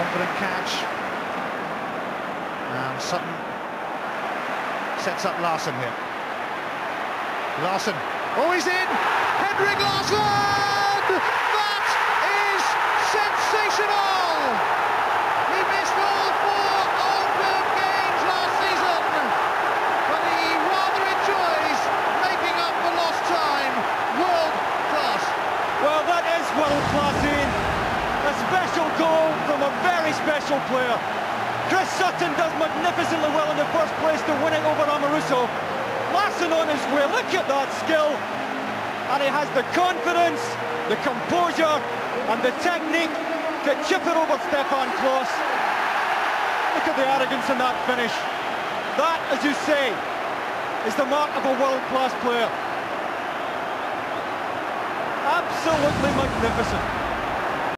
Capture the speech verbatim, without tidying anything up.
Confident catch. And Sutton sets up Larsson here. Larsson, oh, he's in! Henrik Larsson! That is sensational! He missed all four Old games last season, but he rather enjoys making up for lost time. World class. Well, that is world class, Ian. A special goal from a very special player. Chris Sutton does magnificently well in the first place to win it over Amoruso. Larsson on his way, look at that skill. And he has the confidence, the composure and the technique to chip it over Stefan Klos. Look at the arrogance in that finish. That, as you say, is the mark of a world-class player. Absolutely magnificent.